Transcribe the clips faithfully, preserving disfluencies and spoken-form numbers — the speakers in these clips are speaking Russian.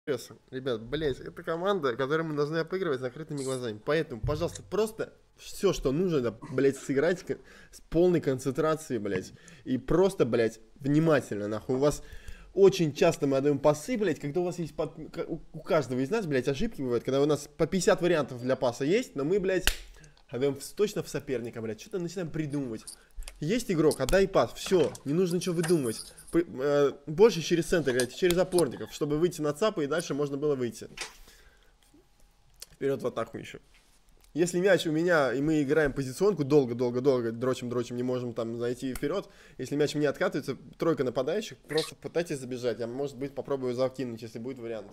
Ребят, блять, это команда, которую мы должны обыгрывать с закрытыми глазами. Поэтому, пожалуйста, просто все, что нужно, это, блять, сыграть с полной концентрацией, блять. И просто, блять, внимательно, нахуй. У вас очень часто мы отдаем пасы, блять, когда у вас есть, по, у каждого из нас, блять, ошибки бывают, когда у нас по пятьдесят вариантов для паса есть, но мы, блять, отдаем точно в соперника, блять, что-то начинаем придумывать. Есть игрок, отдай пас, все, не нужно ничего выдумывать. Больше через центр играть, через опорников, чтобы выйти на ЦАПа и дальше можно было выйти. Вперед в атаку еще. Если мяч у меня, и мы играем позиционку, долго-долго-долго, дрочим-дрочим, не можем там зайти вперед. Если мяч мне откатывается, тройка нападающих, просто пытайтесь забежать. Я, может быть, попробую закинуть, если будет вариант.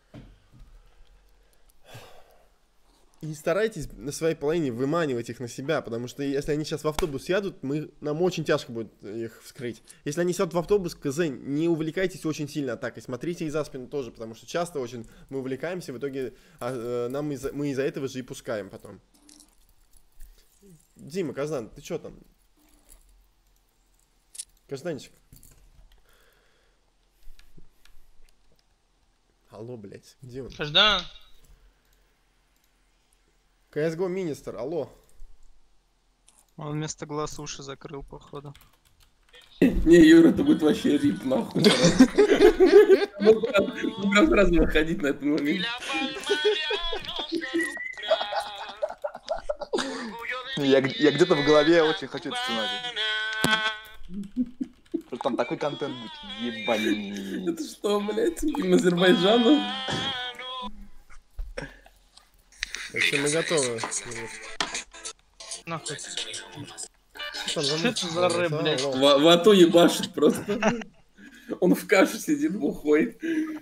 И старайтесь на своей половине выманивать их на себя, потому что если они сейчас в автобус сядут, мы, нам очень тяжко будет их вскрыть. Если они сядут в автобус, КЗ, не увлекайтесь очень сильно атакой, смотрите и за спину тоже, потому что часто очень мы увлекаемся, в итоге а, нам из мы из-за этого же и пускаем потом. Дима, Казан, ты чё там? Кажданчик. Алло, блядь, где он? Каждан. си эс го Министр, алло. Он вместо глаз уши закрыл, походу. Не, Юра, это будет вообще рип, нахуй. Будем сразу выходить на этот момент. Я, я где-то в голове очень хочу этот сценарий. Там такой контент будет, ебать. Это что, блядь, фильм Азербайджана? Все, мы готовы. Нахуй. Что это за рэп, блядь? В ату ебашит просто. Он в каше сидит, бухой.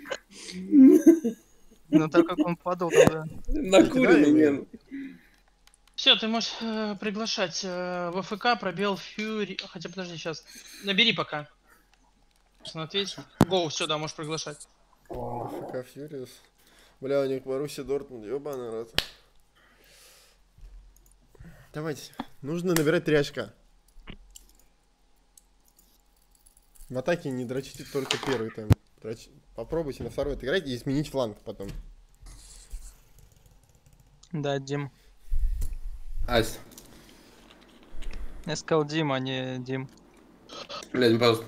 Ну так как он падал, тогда... Накуренный, мен. Все, ты можешь э, приглашать э, в ФК, пробел Фьюри. Хотя подожди, сейчас. Набери пока. Ответь. Гоу, все, да, можешь приглашать. ФК Фьюриус. Бля, у них Боруссия Дортмунд, ёбаный рот. Давайте. Нужно набирать три очка. В атаке не дрочите только первый тайм. Дроч... Попробуйте на второй отыграть и изменить фланг потом. Да, Дим. Ась. Я сказал Дим, а не Дим. Блядь, пожалуйста.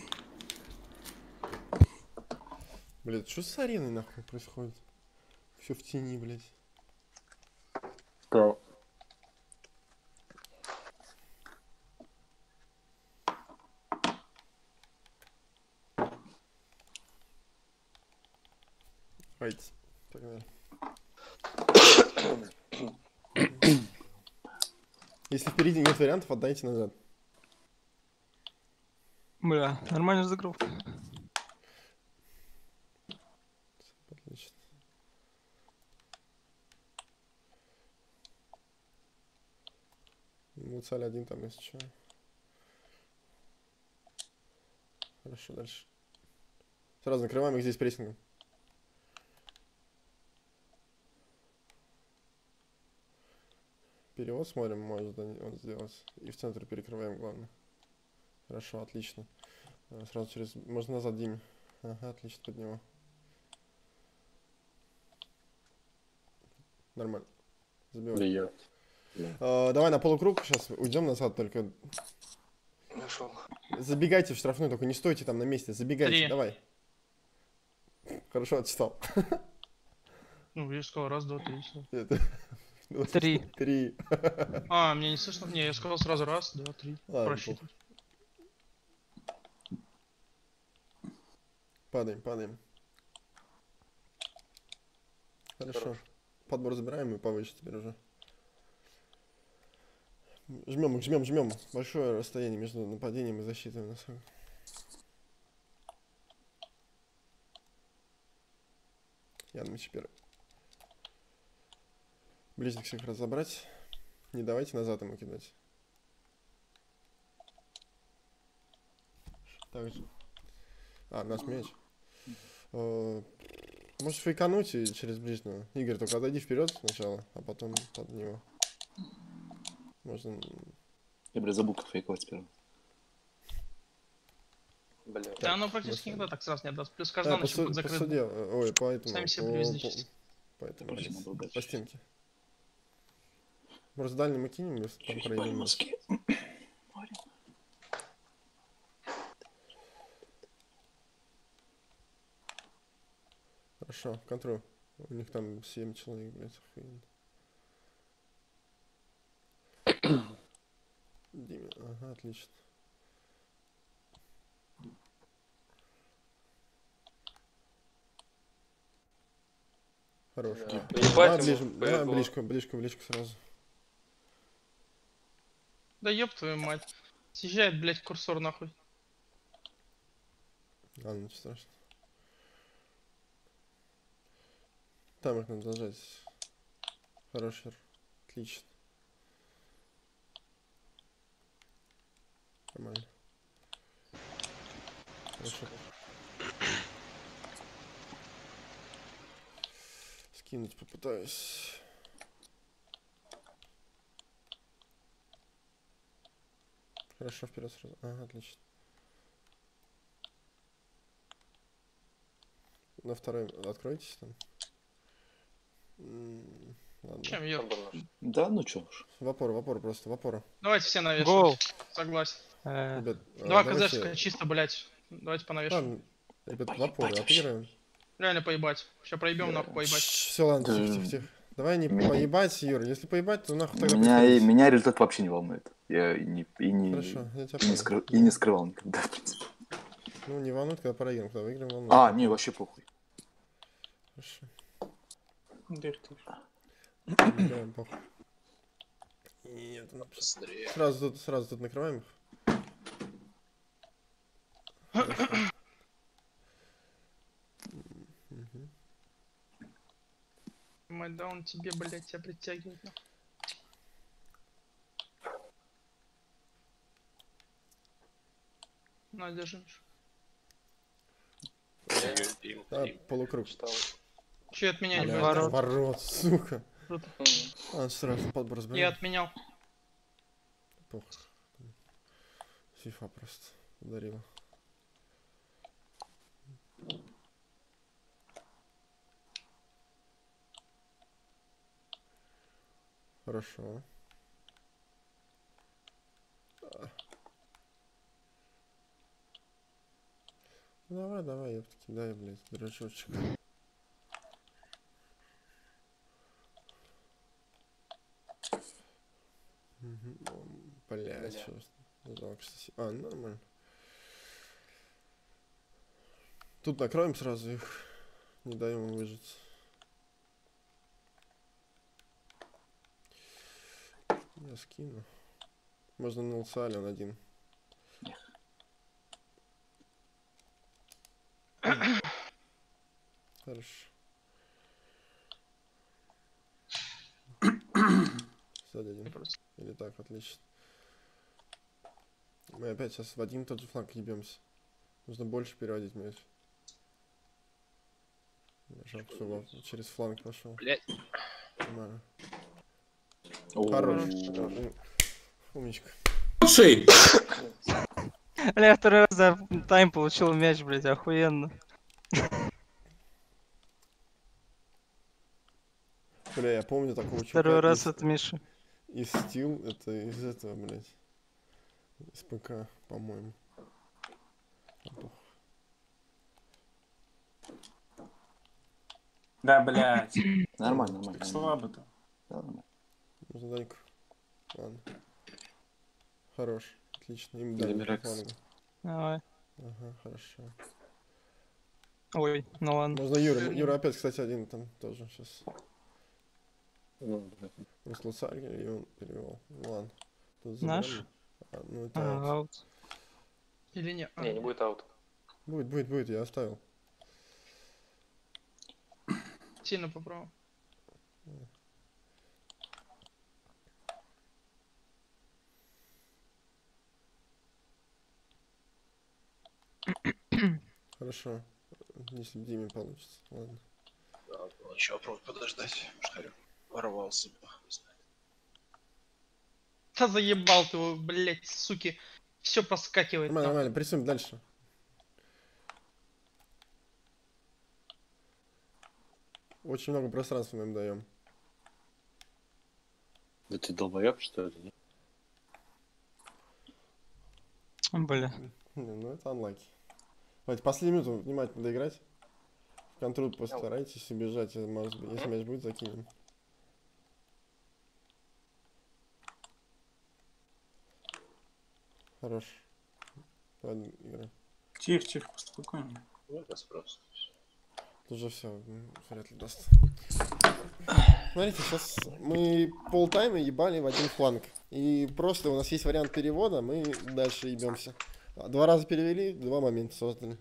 Блядь, что с ареной нахуй происходит? Все в тени, блядь. Go. Пойдите. Погнали. Если впереди нет вариантов, отдайте назад. Бля, нормально разыграл. Отлично. Муцаль один там, если что. Хорошо, дальше. Сразу накрываем их здесь прессингом. Перевод смотрим, может он сделать. И в центр перекрываем, главное. Хорошо, отлично. Сразу через... Можно назад Диме. Ага, отлично, под него. Нормально. Забивай. Да, yeah. А, давай на полукруг сейчас уйдем назад, только... Нашел. Забегайте в штрафную, только не стойте там на месте. Забегайте, Три. давай. Хорошо отчитал. Ну, я сказал раз, два, три. Это... Три. Три. А, мне не слышно? Не, я сказал сразу раз, два, три. Проще. Падаем, падаем. Хорошо. Хорошо. Подбор забираем и повыше теперь уже. Жмем, жмем, жмем. Большое расстояние между нападением и защитой у нас. Я на мяче первый. Ближних всех разобрать. Не давайте назад ему кидать. Так же. А, наш мяч. Можешь фейкануть и через ближнего. Игорь, только отойди вперед сначала, а потом под него. Можно... Я, бля, забыл, как фейковать сперва. Блядь. Да, оно практически никогда так сразу не отдаст. Плюс каждый Да, ночь по, будет су- по закрыт. суде, ой, по этому, Сами себе по, привезли. по, по этому, Короче, блядь, надо убрать по всё. стенке. Может, дальний мы кинем, если там Чуть проедем. по-морски. Хорошо, контроль. У них там семь человек, блядь, охуенно. Диме, ага, отлично. Хорош. Да. Давай Ебать ближе, ему давай повезло. близко, близко, близко сразу. Да ёб твою мать. Съезжает, блядь, курсор нахуй. Ладно, ничего страшного. Там их надо зажать. Хороший. Отлично. Нормально. Хорошо. Скинуть попытаюсь. Хорошо, вперед сразу. Ага, отлично. На второй откройтесь там. М, Ладно. Чем ёб? Да, ну чё ж. В опор, в опор просто, в опору. Давайте все Гол. навешивать. Согласен. Э, Ребят, а, Два давайте- КЗшка, чисто, блядь. Давайте понавешиваем. Ладно, ребят, в опору Поебать вообще. отыграем. Реально поебать. Сейчас проебем, нахуй поебать. Все, ладно, Да. тихо, тихо, тихо. Давай не Меня- поебать, Юр. Если поебать, то нахуй тогда Меня, и, приходите. меня результат вообще не волнует. Я и не, и не, Хорошо, я тебя и не, понял. скры- и не скрывал никогда, в принципе. Ну, не волнует, когда проиграем, когда выиграем, волнует. А, не, вообще похуй. Хорошо. Дверь тоже. Играем, похуй. Нет, ну, Быстрее. сразу тут, сразу тут накрываем их. Хорошо. Мгм. Мать, да он тебе, блядь, тебя притягивает, нахуй. На, держи. Миша. А, полукруг. Че отменять, Бля, блядь? Ворот. ворот, сука. Круто. Ладно, сразу подбор Я разберем. отменял. Похуй. Фифа просто ударила. Хорошо. А. Ну, давай, давай, ёпта, кидай, блядь, дурачочек. Мгм. О, Блядь, что жалко, что си- А, нормально. Тут накроем сразу их. Не даем им выжить. Я скину. Можно на Луциале он один. Хорошо. Сзади один. Просто. Или так, отлично. Мы опять сейчас в один и тот же фланг ебемся. Нужно больше переводить мяч. Жалко, что Вов через фланг пошел. Блядь. Нормально. О, Хорош. Умничка. Лучший! Бля, второй раз за тайм получил мяч, блядь, охуенно. Бля, я помню такого чувака. Второй раз из- от Миши. Из Steel, это из этого, блядь. Из ПК, по-моему. А, похуй. Да, блядь. нормально, нормально. Как нормально. слабо-то. Да, нормально. Можно Даньку. Ладно. Хорош. Отлично. Им дай Демирекс. флангу. Давай. Ага, хорошо. Ой, ну ладно. Можно Юра. Юра опять, кстати, один там тоже сейчас. Ну, блядь. Мы с Луцарги, и он перевел. Ну ладно. Тут Наш? заберем. А, ну это А, аут. аут. Или не? А, Не, не будет аут. Будет, будет, будет, я оставил. Сильно попробовал. Хорошо. Если Диме получится. Ладно. Да, было еще попробовать подождать. Что ли? Ворвался бы. Да заебал ты его, блядь, суки. Все проскакивает. Нормально, нахуй. нормально. Прессуем дальше. Очень много пространства мы им даем. Да ты долбоёб, что ли? нет? Бля. Не, ну это анлаки. Давайте последнюю минуту внимательно доиграть. В контроль постарайтесь убежать, если может быть- если мяч будет, закинем. Хорош. Ладно, игра. Тихо, тихо, спокойно. Это просто. Тут уже все, вряд ли даст. Смотрите, сейчас мы полтайма ебали в один фланг. И просто у нас есть вариант перевода, мы дальше ебемся. Два раза перевели, два момента создали.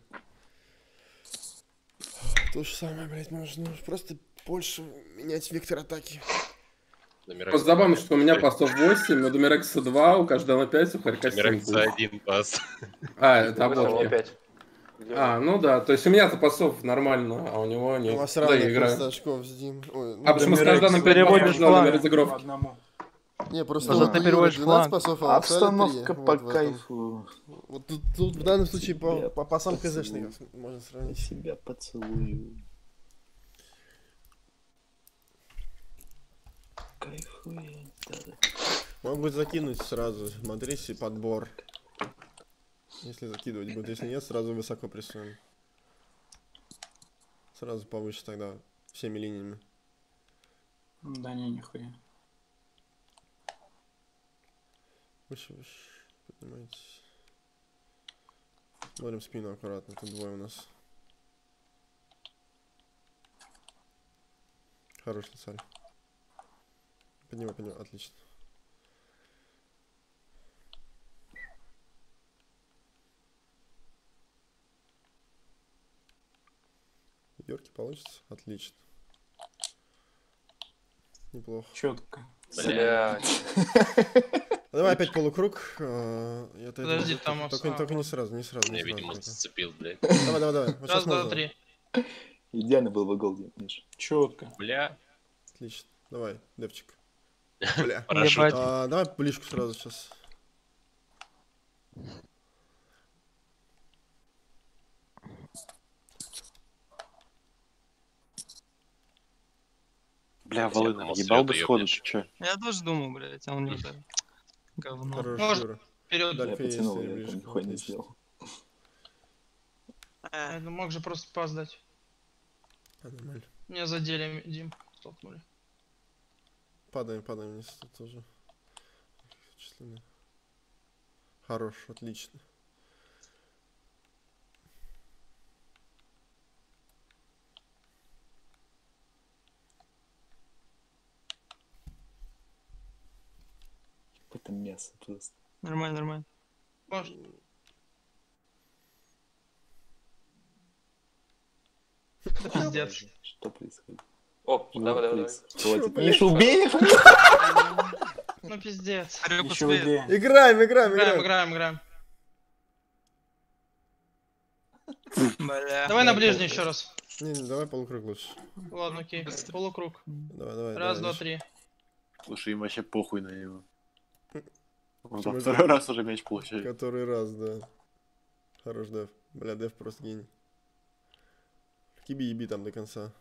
То же самое, блядь, нужно просто больше менять вектор атаки. Просто забавно, что у меня пасов восемь, у Домирекса два, у каждого пять, у Харька семь. Мирекса один пас. А, это обложки. опять. А, ну да, то есть у меня-то пасов нормально, а у него У нет. вас Да, равных играю. просто очков с Дим. Ой, ну, А почему с каждым пять Переводишь пасов на фланг. разыгровки? Одному. не, просто Даже вот ты у переводишь Юры двенадцать фланг. пасов, а у Сали Обстановка три. по Вот в этом. кайфу. Вот тут, тут в данном случае по, Себя по пасам поцелую. КЗшников можно сравнить. Себя поцелую. Кайфует. Да-да. Могут закинуть сразу, смотрите, подбор. Если закидывать будут, если нет, сразу высоко прессуем. Сразу повыше тогда, всеми линиями. Да не, нихуя. Выше, выше, поднимайтесь. Смотрим спину аккуратно, тут двое у нас. Хороший царь. Поднимай, поднимай, отлично. Йорки получится? Отлично. Неплохо. Четко. Блядь. Давай опять полукруг. а, я это- Подожди, это- там только, ос- только, только не сразу, не сразу. Не Мне, сразу видимо, только. зацепил, блядь. Давай, давай, давай. Вот Раз, сейчас два, можно. три. Идеально был бы гол, Миш. Четко. Бля. Отлично. Давай, девчик. Бля. Парашют. Ебать. А, давай ближку сразу сейчас. Бля, Все, Волына, кому ебал бы слёт сходу, ёбнешь. чё? Я тоже думал, блядь, а он не ударил. Говно. Хорош, Может, Юра. Вперед. Да. Я Альфа есть, потянул, или я ближе? там нихуя не Отлично. сделал. Э, Ну, мог же просто пас дать. А, нормально. Меня задели, Дим. Столкнули. Падаем, падаем вниз тут тоже. Впечатление. Хорош, отлично. Это мясо просто. Нормально, нормально. Может, да пиздец. Что происходит? Оп, Ну, давай, давай, давай. плиз, хватит. блядь? Миша, убей их! Ну пиздец. Харек Еще успеет. где? Играем, играем, Играем, играем. играем, играем. Бля. Давай на ближний еще раз. Не, не, давай полукруг лучше. Ладно, окей. Полукруг. Давай, давай. Раз, давай, два, три. Слушай, им вообще похуй на него. Он Почему во второй это? раз уже мяч получает. Который раз, да. Хорош дев. Бля, дев просто гений. Киби еби там до конца.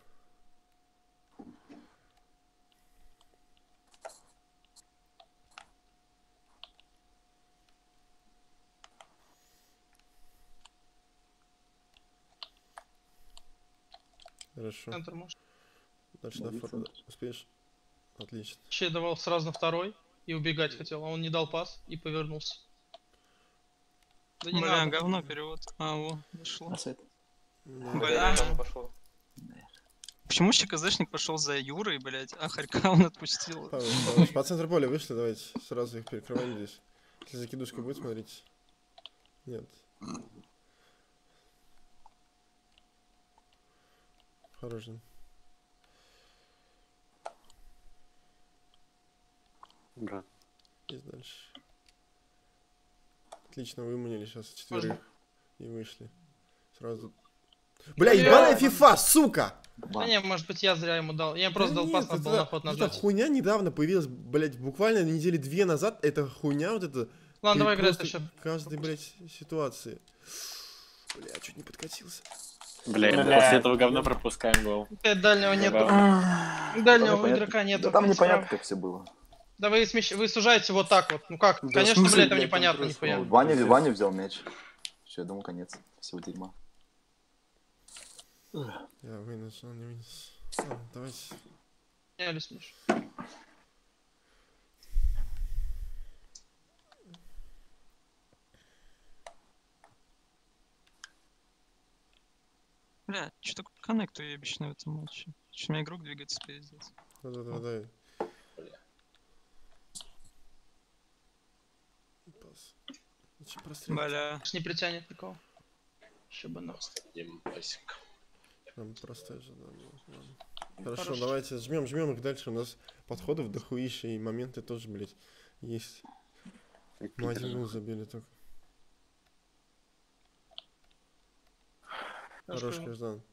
Хорошо. Центр может. Дальше на Молодец, форвард. Андрей. Успеешь? Отлично. Че давал сразу на второй и убегать хотел, а он не дал пас и повернулся. Да не Бля, надо. говно перевод. А, во, дошло. Асет. Да. Бля. пошло. Почему ЧКЗшник пошел за Юрой, блядь, а Харька он отпустил? Павел, Павел, по центру поля вышли, давайте сразу их перекрываем здесь. Если закидушка будет, смотрите. Нет. Хороший. Брат. Есть дальше. Отлично, выманили сейчас четверых. И вышли. Сразу. Бля, Бля. ебаная фифа, сука! Да не, может быть я зря ему дал. Я просто Да дал нет, пас, надо это- было на ход эта нажать. хуйня недавно появилась, блядь, буквально недели две назад. Эта хуйня вот эта. Ладно, давай играть просто еще. каждой, блядь, ситуации. Бля, чуть не подкатился. Блин, Бля. после этого говна пропускаем гол. Опять дальнего нету. Ах, Дальнего непонятно. игрока нету. Да там непонятно, Справа. как все было. Да вы, смещ... вы сужаете вот так вот. Ну как? Да, Конечно, в смысле, блядь, там блядь, непонятно там нихуя. просто- Ваня, пиздец. Ваня взял мяч. Все, я думаю, конец всего дерьма. Я вынес, он не вынес. А, давайте. Снялись, Миш. Бля, что такое коннекту ебично в этом матче? Что у меня игрок двигается пиздец. Да-да-да. Пас. Лучше прострелить. Бля. Не притянет никого. Еще бы нахуй. Дим, пасик. Прям простая же, да, было. Ладно. Хорошо, Хорошо. давайте жмем, жмем их дальше. У нас подходов дохуища и моменты тоже, блядь, есть. Мы один гол забили только. Хорош, Хорошо. Каждан.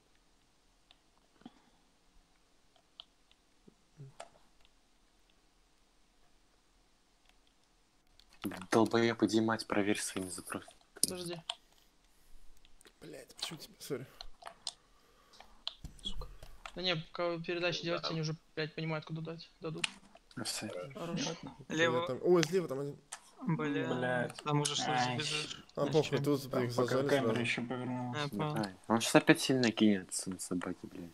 Долбоёб, иди, мать, проверь своими запросами. Подожди. Блядь, почему тебе, сори. Да не, пока вы передачи делаете, они уже, блядь, понимают, куда дать. Дадут. Все. Хорошо. Лево. Там... Ой, слева там один. Бля. Блядь. Там уже что Ай. забежишь. А, похуй, тут их Пока зажали камера сразу. еще повернулась. Я понял. Ай, он сейчас опять сильно кинется на собаке, блядь.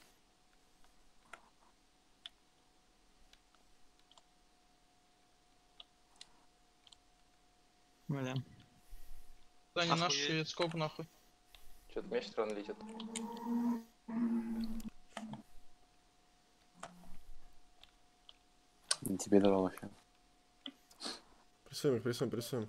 Бля. Да, не Охуеть. наши, сколько нахуй. Что-то мяч странно летит. Не тебе давал эфир. Прессуем их, прессуем, прессуем.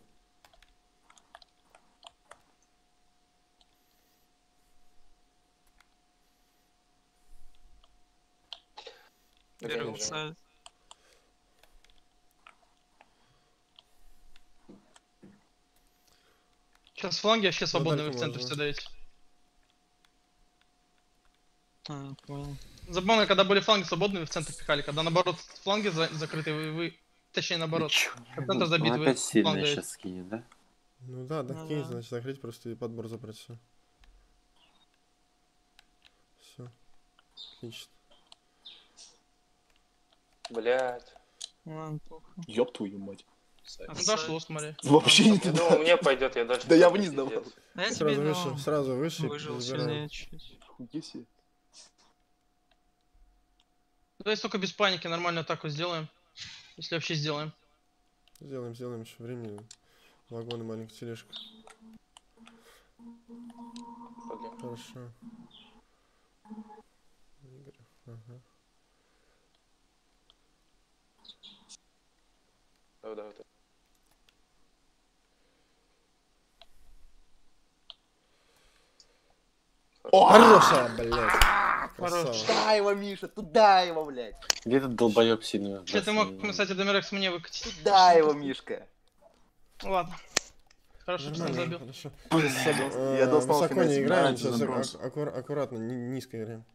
Первый Конечно. офсайд. Сейчас фланги вообще свободны, вы дальше в центре можно. все даете. А, понял. Запомни, когда были фланги свободны, вы в центр пихали. Когда наоборот фланги за- закрыты, вы, вы... Точнее наоборот. Как центр забит, Он вы опять сильно фланг даете. сейчас скинет, да? Ну да, да, Ну кинь, да. значит, закрыть просто и подбор забрать все. Все. Отлично. Блять. Ладно, похуй. Ёб твою мать. Ну Офсайд. дошло, смотри. Вообще не Я туда. думал, мне пойдет, я дальше. Да я пойду, вниз давал. пиздец. Да я тебе Сразу дал. выше, сразу выше. Выжил забираем. сильнее чуть. Хуй себе. Давай только без паники, нормальную атаку сделаем. Если вообще сделаем. Сделаем, сделаем еще времени. Вагон и маленькая тележка. Погоди. Хорошо. Игорь. Ага. Давай, давай, давай. Хорошая, блядь. Красава. Хорош. Туда его, Миша, туда его, блядь. Где этот долбоёб сильно? Че, ты мог, кстати, Домирекс мне выкатить. Туда его, Мишка. Ладно. Хорошо, что он Нормально, забил. хорошо. Блядь, Э, я достал Высоко не финансовый играем, баланс, сейчас заброс. ак- аккура- аккуратно, ни- низко играем.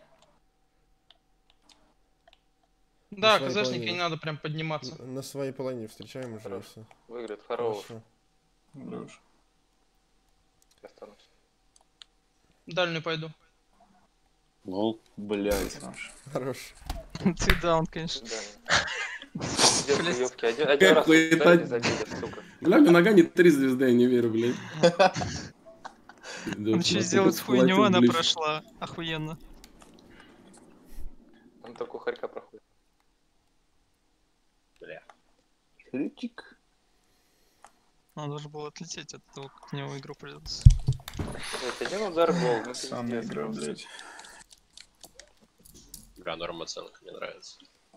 Да, своей КЗшники половине. не надо прям подниматься. Н- На своей половине встречаем уже. и Хорошо. всё. Выиграет, хорош. Хорошо. Хорош. Я останусь. Дальнюю пойду. Гол. Блядь. Хорош. Хорош. Ты даун, конечно. Пиздец, ёбки. Один, один Как раз вы ударили, это- забили, сука. Бля, у нога не три звезды, я не верю, блядь. Он что сделать хуйню, она прошла. Охуенно. Он только у хорька проходит. Рычик. Он должен был отлететь от того, как к нему игру придется. Вот один удар гол, ну Сам пиздец. играл, блядь. Бля, норм оценка, мне нравится.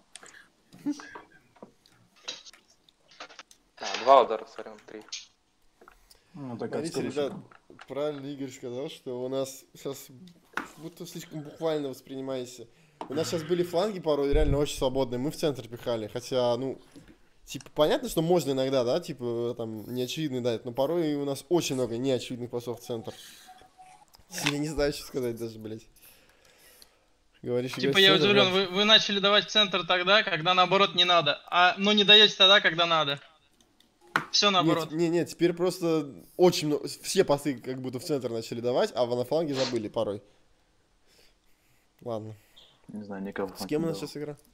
А, два удара, сорян, три. Ну, так Смотрите, отступишь. ребят, правильно Игорь сказал, что у нас сейчас будто слишком буквально воспринимаете. У нас сейчас были фланги порой реально очень свободные, мы в центр пихали, хотя, ну, типа, понятно, что можно иногда, да, типа, там, неочевидный дать, но порой у нас очень много неочевидных пасов в центр. Я не знаю, что сказать даже, блядь. Говоришь, Типа играть в я центр, удивлен, да. вы, вы начали давать в центр тогда, когда наоборот не надо. А, но не даете тогда, когда надо. Все наоборот. Нет, не, не, теперь просто очень много, все пасы как будто в центр начали давать, а на фланге забыли порой. Ладно. Не знаю, никого. С кем у нас сейчас игра?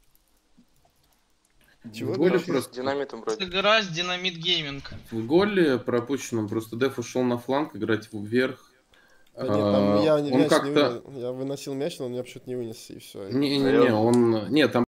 Чего В голе говоришь? просто... Динамитом вроде. Игра с Динамит Гейминг. В голе пропущенном просто Деф ушел на фланг играть вверх. Да нет, там А, я он мяч не как-то... вынес. Я выносил мяч, но он меня почему-то не вынес, и все. Не-не-не, он... Нет, там